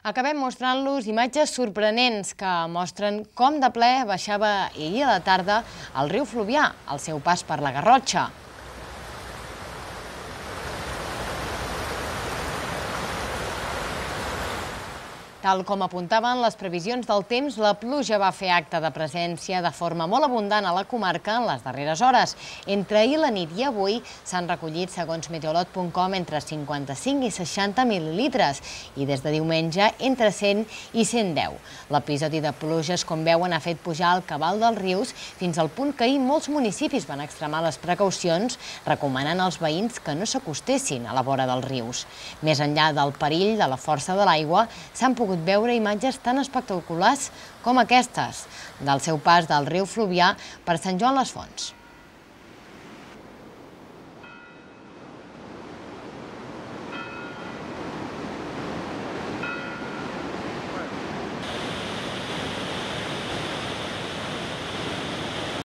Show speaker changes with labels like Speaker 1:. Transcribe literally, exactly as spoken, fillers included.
Speaker 1: Acabem mostrant-los imatges sorprenents que mostren com de ple baixava ahir a la tarda el riu Fluvià, al seu pas per la Garrotxa. Tal com apuntaven les previsions del temps, la pluja va fer acte de presència de forma molt abundant a la comarca en les darreres hores. Entre ahir la nit i avui s'han recollit, segons meteorolog punt com, entre cinquanta-cinc i seixanta mil·lilitres i des de diumenge entre cent i cent deu. L'episodi de pluges, com veuen, ha fet pujar el cabal dels rius fins al punt que ahir molts municipis van extremar les precaucions, recomanant als veïns que no s'acostessin a la vora dels rius. Més enllà del perill de la força de l'aigua, s'han pogut veure imatges tan espectaculars com aquestes del seu pas del riu Fluvià per Sant Joan les Fonts.